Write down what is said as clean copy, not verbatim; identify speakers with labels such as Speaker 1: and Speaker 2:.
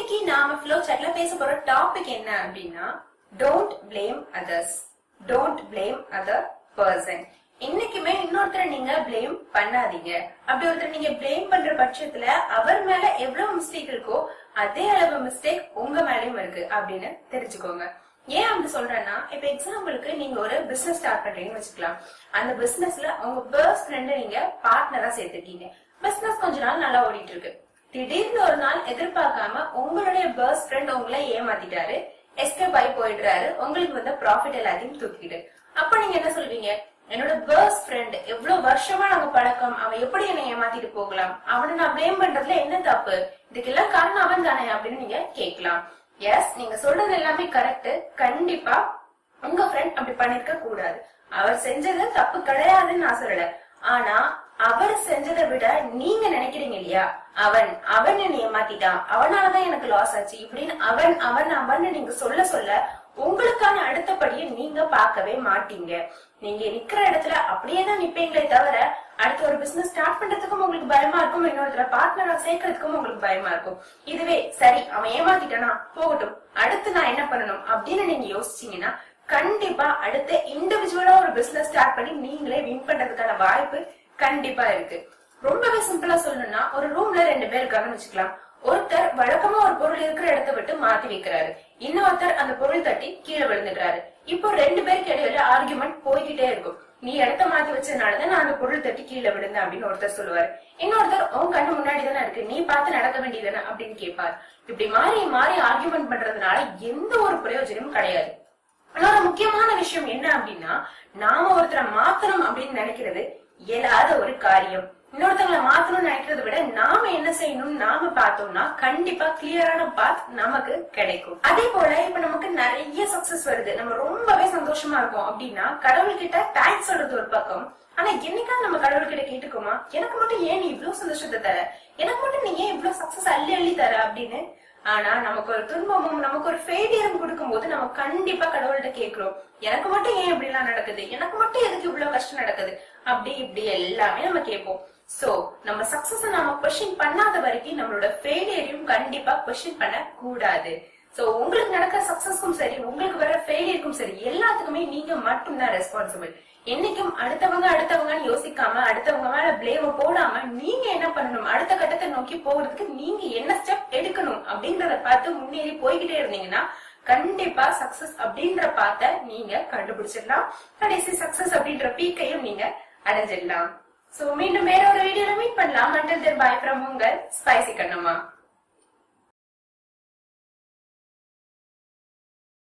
Speaker 1: இன்னைக்கு நாம ஃப்ளோ சாட்ல பேச போற டாபிக் என்ன அப்படின்னா don't blame others. Don't blame other person. இன்னைக்குமே இன்னொருத்தரை நீங்க பிளேம் பண்ணாதீங்க. அப்படி ஒருத்தர் நீங்க பிளேம் பண்ற பட்சத்துல அவர் மேல எவ்வளவு மிஸ்டேக் இருக்கோ அதே அளவு மிஸ்டேக் உங்க மேலயும் இருக்கு அப்படின்னு தெரிஞ்சுக்கோங்க. ஏன் அப்படி சொல்றேன்னா, இப்ப எக்ஸாம்பிளுக்கு நீங்க ஒரு பிசினஸ் ஸ்டார்ட் பண்றீங்கன்னு வச்சுக்கலாம். அந்த பிசினஸ்ல உங்க பெஸ்ட் ஃப்ரெண்ட நீங்க பார்ட்னரா சேர்த்துக்கீங்க. பிசினஸ் கொஞ்ச நாள் நல்லா ஓடிட்டு இருக்கு. திடீர்னு ஒரு நாள் எதிர்பார்க்காம உங்களுடைய பெஸ்ட் ஃப்ரெண்ட் உங்களை ஏமாத்திட்டாரு, எஸ்கேப் ஆகி போயிடுறாரு, உங்களுக்கு வந்த ப்ராஃபிட் எல்லாத்தையும் தூக்கிட்டு. அப்ப நீங்க என்ன சொல்வீங்க? என்னோட பெஸ்ட் ஃப்ரெண்ட், எவ்வளவு வருஷமா நாங்க பழக்கம், அவன் எப்படி என்னை ஏமாத்திட்டு போகலாம், அவனை நான் பிளேம் பண்றதுல என்ன தப்பு, இதுக்கெல்லாம் காரணம் அவன் தானே அப்படின்னு நீங்க கேட்கலாம். எஸ், நீங்க சொல்றது எல்லாமே கரெக்ட். கண்டிப்பா உங்க ஃப்ரெண்ட் அப்படி பண்ணிருக்க கூடாது. அவர் செஞ்சது தப்பு கிடையாதுன்னு நான் சொல்லல. ஆனா அவர் செஞ்சதை விட நீங்க நினைக்கிறீங்க இல்லையா, அவன் என்னை ஏமாத்திட்டான், அவனாலதான் எனக்கு லாஸ் ஆச்சு இப்படின்னு அவன் நீங்க சொல்ல சொல்ல உங்களுக்கான அடுத்தபடியை நீங்க பார்க்கவே மாட்டீங்க. நீங்க நிக்கிற இடத்துல அப்படியேதான் நிப்பீங்களே தவிர அடுத்த ஒரு பிசினஸ் ஸ்டார்ட் பண்றதுக்கும் உங்களுக்கு பயமா இருக்கும், இன்னொருத்தர பார்ட்னரா சேர்க்கறதுக்கும் உங்களுக்கு பயமா இருக்கும். இதுவே சரி அவன் ஏமாத்திட்டானா போகட்டும், அடுத்து நான் என்ன பண்ணணும் அப்படின்னு நீங்க யோசிச்சீங்கன்னா கண்டிப்பா அடுத்த இண்டிவிஜுவலா ஒரு பிசினஸ் ஸ்டார்ட் பண்ணி நீங்களே வின் பண்றதுக்கான வாய்ப்பு கண்டிப்பா இருக்கு. ரொம்பவே சிம்பிளா சொல்லணும்னா, ஒரு ரூம்ல 2 பேர் இருக்காங்கன்னு வச்சுக்கலாம். ஒருத்தர் வழக்கமா ஒரு பொருள் இருக்கிற இடத்தை விட்டு மாத்தி வைக்கிறாரு, இன்னொருத்தர் அந்த பொருள் தட்டி கீழே விழுந்துடுறாரு. இப்போ 2 பேருக்கு இடையில ஆர்குமெண்ட் போய்கிட்டே இருக்கும். நீ இடத்த மாத்தி வச்சதுனாலதான் நான் அந்த பொருள் தட்டி கீழே விழுந்தேன் அப்படின்னு ஒருத்தர் சொல்லுவாரு. இன்னொருத்தர் உன் கண்ணு முன்னாடி தானே இருக்கு, நீ பார்த்து நடக்க வேண்டியதானே அப்படின்னு கேட்பாரு. இப்படி மாறி மாறி ஆர்குமெண்ட் பண்றதுனால எந்த ஒரு பிரயோஜனமும் கிடையாது. இன்னொரு முக்கியமான விஷயம் என்ன அப்படின்னா, நாம ஒருத்தரை மாத்தணும் அப்படின்னு நினைக்கிறது இயலாத ஒரு காரியம். இன்னொருத்தவங்களை மாத்தணும்னு நினைக்கிறத விட நாம என்ன செய்யணும் நாம பார்த்தோம்னா கண்டிப்பா கிளியரான பாத் நமக்கு கிடைக்கும். அதே போல இப்ப நமக்கு நிறைய சக்சஸ் வருது, நம்ம ரொம்பவே சந்தோஷமா இருக்கோம் அப்படின்னா கடவுள்கிட்ட தேங்க்ஸ் சொல்றது ஒரு பக்கம். ஆனா என்னைக்காவது நம்ம கடவுள்கிட்ட கேட்டுக்கோமா, எனக்கு மட்டும் ஏன் நீ இவ்வளவு சந்தோஷத்தை தர, எனக்கு மட்டும் நீ ஏன் இவ்வளவு சக்சஸ் அள்ளி அள்ளி தர அப்படின்னு. ஆனா நமக்கு ஒரு துன்பமும் நமக்கு ஒரு ஃபெயிலியரும் கொடுக்கும் போது நம்ம கண்டிப்பா கடவுள்கிட்ட கேட்கிறோம், எனக்கு மட்டும் ஏன் இப்படி எல்லாம் நடக்குது, எனக்கு மட்டும் எதுக்கு இவ்வளவு கஷ்டம் நடக்குது, அப்படி இப்படி எல்லாமே நம்ம கேட்போம். சோ நம்ம சக்சஸ் நாம கொஸ்டின் பண்ணாத வரைக்கும் நம்மளோட ஃபெயிலியரையும் கண்டிப்பா கொஸ்டின் பண்ண கூடாது. சோ உங்களுக்கு நடக்கிற சக்சஸ்க்கும் சரி, உங்களுக்கு வர ஃபெயிலியருக்கும் சரி, எல்லாத்துக்குமே நீங்க மட்டும்தான் ரெஸ்பான்சிபிள். என்னைக்கும் அடுத்தவங்கன்னு யோசிக்காம அடுத்தவங்க மேல பிளேம போடாம நீங்க என்ன பண்ணணும், அடுத்த கட்டத்தை நோக்கி போகிறதுக்கு நீங்க என்ன ஸ்டெப் எடுக்கணும் அப்படின்றத பார்த்து முன்னேறி போய்கிட்டே இருந்தீங்கன்னா கண்டிப்பா சக்சஸ் அப்படின்ற பாத்த நீங்க கண்டுபிடிச்சிடலாம். கடைசி சக்சஸ் அப்படின்ற பீக்கையும் நீங்க அடைஞ்சிடலாம். சோ மீண்டும் வேற ஒரு வீடியோல மீட் பண்ணலாம். until then bye from உங்கள் ஸ்பைசி கண்ணம்மா.